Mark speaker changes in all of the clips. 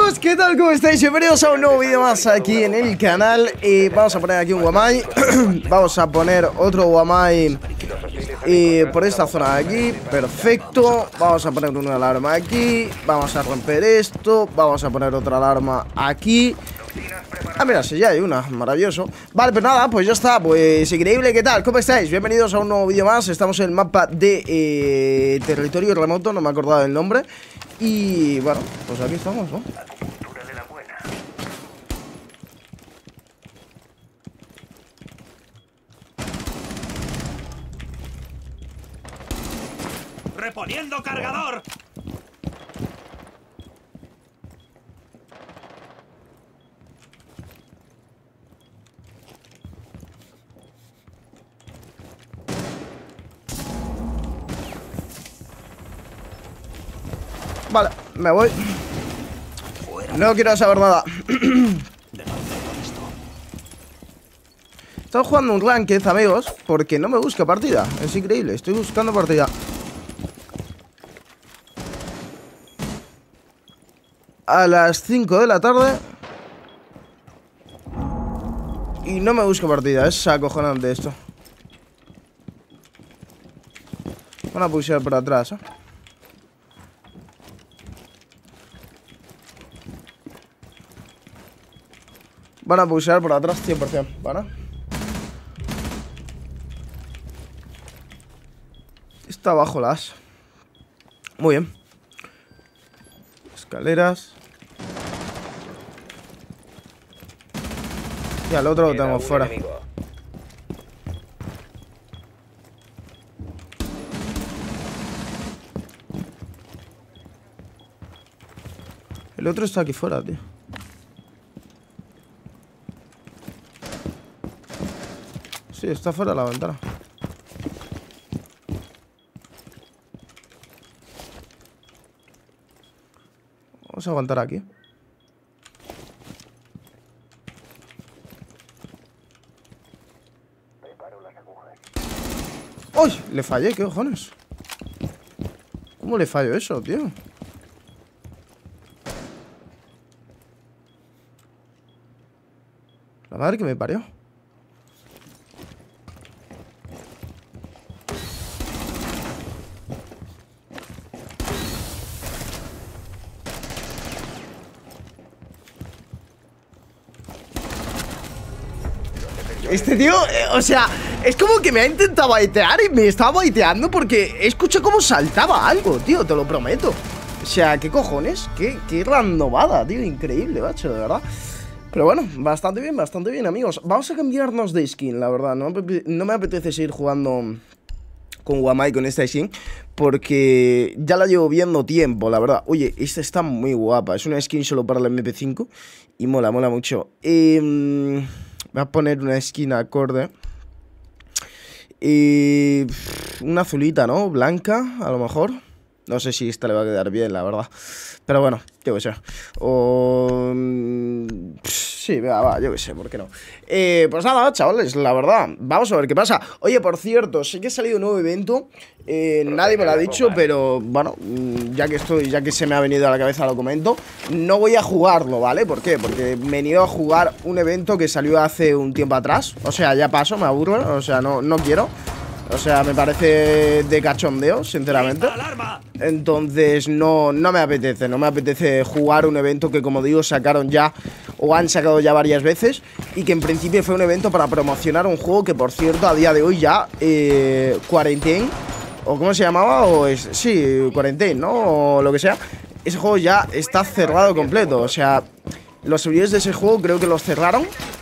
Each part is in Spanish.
Speaker 1: amigos, ¿qué tal? ¿Cómo estáis? Bienvenidos a un nuevo vídeo más aquí en el canal. Vamos a poner aquí un Wamai. Vamos a poner otro Wamai por esta zona de aquí. Perfecto. Vamos a poner una alarma aquí. Vamos a romper esto. Vamos a poner otra alarma aquí. Ah, mira, sí, ya hay una, maravilloso. Vale, pues nada, pues ya está, pues increíble, ¿qué tal? ¿Cómo estáis? Bienvenidos a un nuevo vídeo más. Estamos en el mapa de territorio remoto, no me he acordado del nombre. Y bueno, pues aquí estamos, ¿no?
Speaker 2: ¡Reponiendo cargador!
Speaker 1: Vale, me voy. No quiero saber nada. Estoy jugando un ranked, amigos, porque no me busca partida. Es increíble, estoy buscando partida. A las 5 de la tarde y no me busca partida. Es acojonante esto. Van a pushear por atrás, ¿eh? Van a pushear por atrás 100%, ¿vale? Está abajo las. Muy bien. Escaleras. Y al otro lo tenemos fuera. El otro está aquí fuera, tío. Sí, está fuera de la ventana. Vamos a aguantar aquí. ¡Uy! Le fallé, ¿qué cojones? ¿Cómo le fallo eso, tío? La madre que me parió. Este tío, o sea, es como que me ha intentado baitear y me estaba baiteando porque escuché cómo saltaba algo, tío, te lo prometo. O sea, ¿qué cojones? Qué randomada, tío, increíble, macho, de verdad. Pero bueno, bastante bien, amigos. Vamos a cambiarnos de skin, la verdad. No me apetece seguir jugando con Wamai con esta skin porque ya la llevo viendo tiempo, la verdad. Oye, esta está muy guapa. Es una skin solo para la MP5 y mola mucho. Voy a poner una skin acorde. Y una azulita, ¿no? Blanca, a lo mejor. No sé si esta le va a quedar bien, la verdad. Pero bueno, yo qué sé. O... sí, venga, va, yo qué sé, ¿por qué no? Pues nada, chavales, la verdad. Vamos a ver qué pasa. Oye, por cierto, sí que ha salido un nuevo evento. Nadie me lo ha dicho, pero bueno, ya que se me ha venido a la cabeza, lo comento. No voy a jugarlo, ¿vale? ¿Por qué? Porque me he ido a jugar un evento que salió hace un tiempo atrás. O sea, ya paso, me aburro. O sea, no quiero. O sea, me parece de cachondeo, sinceramente. Entonces no me apetece jugar un evento que, como digo, sacaron ya o han sacado ya varias veces. Y que en principio fue un evento para promocionar un juego que, por cierto, a día de hoy ya Quarantine, o ¿cómo se llamaba? Sí, Quarantine, ¿no? O lo que sea. Ese juego ya está cerrado completo. O sea, los servidores de ese juego creo que los cerraron.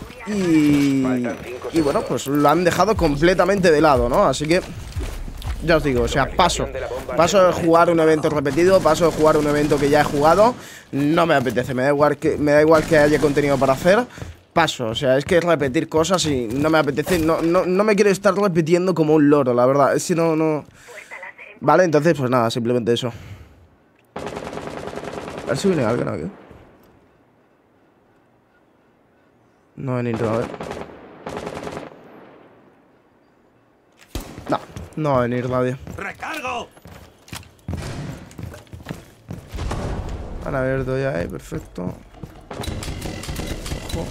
Speaker 1: Y bueno, pues lo han dejado completamente de lado, ¿no? Así que ya os digo, o sea, paso de jugar un evento repetido, paso de jugar un evento que ya he jugado. No me apetece, me da igual que haya contenido para hacer. Paso, o sea, es que es repetir cosas y no me apetece, no me quiero estar repitiendo como un loro, la verdad. Si no. Vale, entonces pues nada, simplemente eso. A ver si viene alguien aquí. No va a venir, a ver. No va a venir nadie.
Speaker 2: ¡Recargo!
Speaker 1: Han abierto ya, perfecto. Ojo.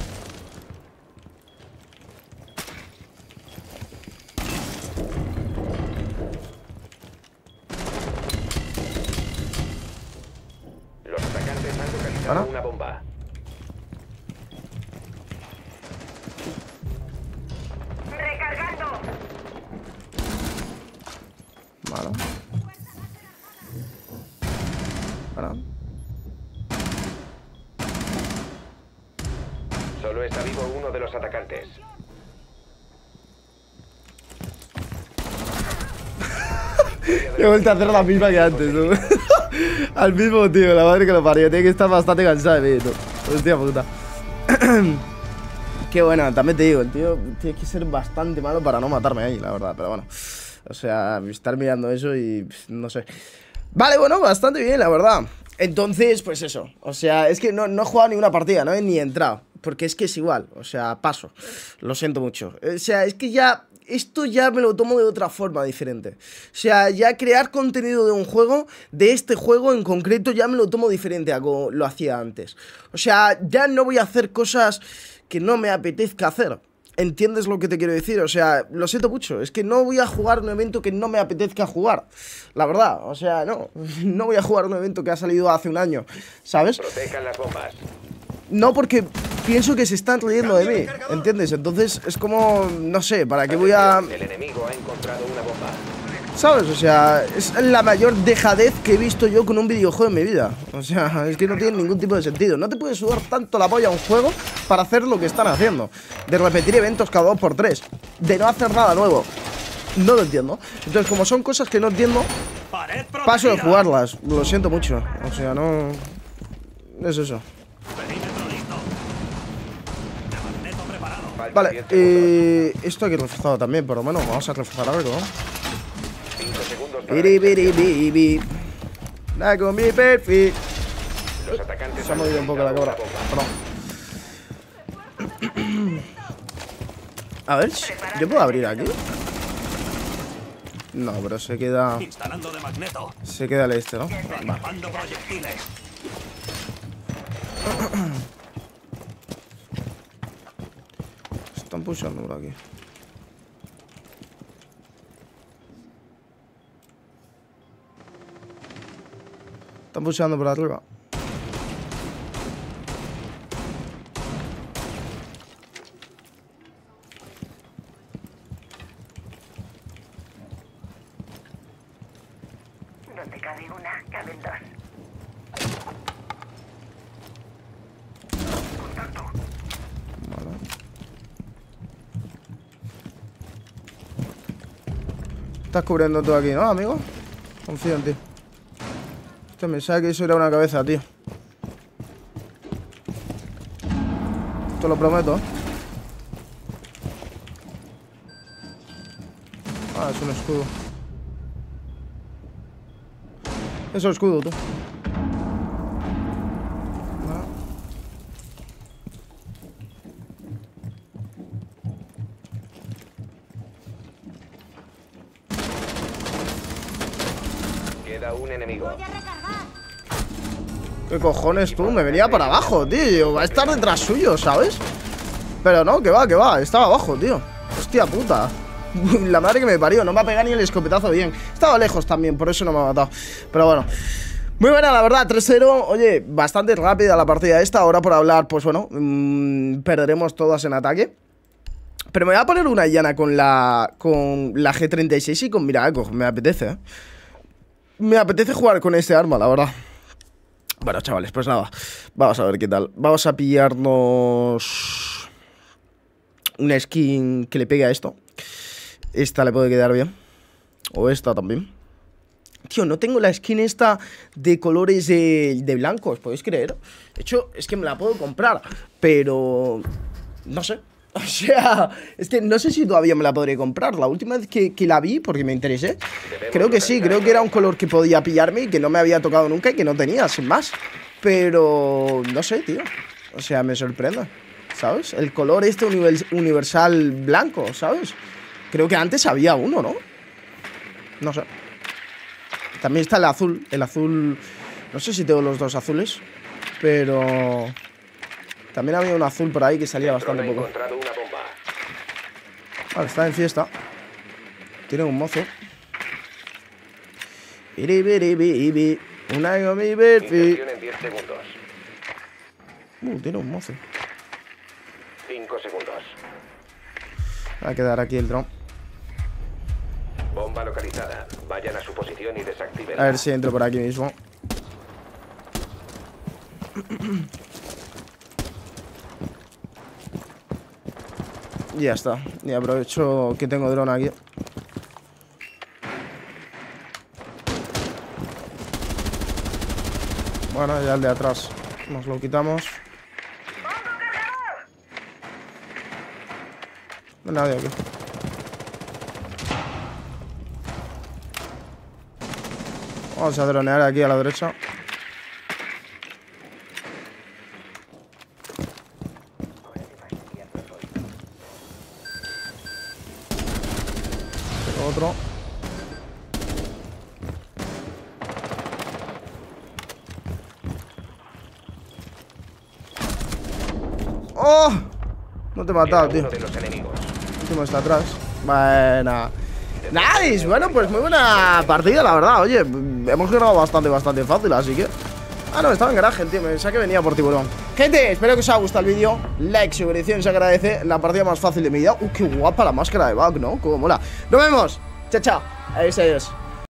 Speaker 3: Los atacantes han localizado una bomba.
Speaker 4: ¡Recargando!
Speaker 1: Vale. Vale.
Speaker 3: Solo está vivo uno de los atacantes.
Speaker 1: He vuelto a hacer la misma que antes, ¿no? Al mismo tío, la madre que lo parió. Tiene que estar bastante cansado de mí, ¿no? Hostia puta. Qué bueno, también te digo, el tío tiene que ser bastante malo para no matarme ahí, la verdad. Pero bueno, o sea, estar mirando eso y no sé. Vale, bueno, bastante bien, la verdad. Entonces, pues eso. O sea, es que no he jugado ni una partida, no he ni entrado. Porque es que es igual, o sea, paso. Lo siento mucho. O sea, es que ya... Esto ya me lo tomo de otra forma diferente. O sea, ya crear contenido de un juego, de este juego en concreto, ya me lo tomo diferente a como lo hacía antes. O sea, ya no voy a hacer cosas que no me apetezca hacer. ¿Entiendes lo que te quiero decir? O sea, lo siento mucho. Es que no voy a jugar un evento que no me apetezca jugar. La verdad, o sea, no. No voy a jugar un evento que ha salido hace un año, ¿sabes?
Speaker 3: Protejan las bombas.
Speaker 1: No, porque pienso que se están riendo de mí, ¿entiendes? Entonces es como, no sé, ¿para qué voy a...?
Speaker 3: El enemigo ha encontrado una bomba.
Speaker 1: ¿Sabes? O sea, es la mayor dejadez que he visto yo con un videojuego en mi vida. O sea, es que no tiene ningún tipo de sentido. No te puedes sudar tanto la polla a un juego para hacer lo que están haciendo. De repetir eventos cada 2×3. De no hacer nada nuevo. No lo entiendo. Entonces, como son cosas que no entiendo, paso de jugarlas. Lo siento mucho. O sea, no... Es eso. Vale, esto hay que reforzarlo también, por lo menos. Vamos a reforzar algo.
Speaker 3: 5 segundos para
Speaker 1: Biri, da con mi perfil.
Speaker 3: Los atacantes
Speaker 1: Se ha movido un poco la cámara. A ver, ¿yo puedo abrir aquí? No, pero se queda...
Speaker 2: Instalando de magneto.
Speaker 1: Se queda el este, ¿no? Vale.
Speaker 2: Atrapando proyectiles.
Speaker 1: Están pulsando por aquí. Están pulsando por arriba.
Speaker 4: Donde cabe una, caben dos.
Speaker 1: Vale. Estás cubriendo todo aquí, ¿no, amigo? Confío en ti. Este me sabe que eso era una cabeza, tío. Te lo prometo, ¿eh? Ah, es un escudo. Es un escudo, tú. Vale.
Speaker 3: Queda un enemigo.
Speaker 1: ¿Qué cojones tú? Me venía para abajo, tío. Va a estar detrás suyo, ¿sabes? Pero no, que va. Estaba abajo, tío. Hostia puta. La madre que me parió. No me ha pegado ni el escopetazo bien. Estaba lejos también, por eso no me ha matado. Pero bueno. Muy buena, la verdad, 3-0. Oye, bastante rápida la partida esta. Ahora por hablar, pues bueno, perderemos todas en ataque. Pero me voy a poner una llana con la G36 y con Miraco. Me apetece, ¿eh? Me apetece jugar con este arma, la verdad. Bueno, chavales, pues nada. Vamos a ver qué tal. Vamos a pillarnos una skin que le pegue a esto. Esta le puede quedar bien. O esta también. Tío, no tengo la skin esta de colores de blancos, ¿podéis creer? De hecho, es que me la puedo comprar, pero... no sé. O sea, es que no sé si todavía me la podré comprar. La última vez que la vi, porque me interesé, creo que sí, creo que era un color que podía pillarme y que no me había tocado nunca y que no tenía, sin más. Pero... no sé, tío. O sea, me sorprende, ¿sabes? El color este universal blanco, ¿sabes? Creo que antes había uno, ¿no? No sé. También está el azul No sé si tengo los dos azules, pero también había un azul por ahí que salía bastante
Speaker 3: Drone ha
Speaker 1: poco.
Speaker 3: encontrado una bomba.
Speaker 1: Vale, está en fiesta. Tiene un mozo. Biribiribibi, una gomi berfi.
Speaker 3: Inserción en 10 segundos.
Speaker 1: Tiene un mozo.
Speaker 3: 5 segundos.
Speaker 1: Va a quedar aquí el dron.
Speaker 3: Bomba localizada. Vayan a su posición y desactiven.
Speaker 1: A ver si entro por aquí mismo. Y ya está. Y aprovecho que tengo dron aquí. Bueno, ya el de atrás nos lo quitamos. No hay nadie aquí. Vamos a dronear aquí a la derecha. Tengo otro. ¡Oh! No te he matado, tío.
Speaker 3: Uno de los enemigos.
Speaker 1: El último está atrás. Buena. Nice. Bueno, pues muy buena partida, la verdad. Oye, hemos ganado bastante fácil, así que... Ah, no, estaba en garaje, tío. Me pensaba que venía por tiburón. Gente, espero que os haya gustado el vídeo. Like, suscripción, se agradece. La partida más fácil de mi vida. Qué guapa la máscara de Bug, ¿no? Cómo mola. Nos vemos. Chao, chao. Adiós, adiós.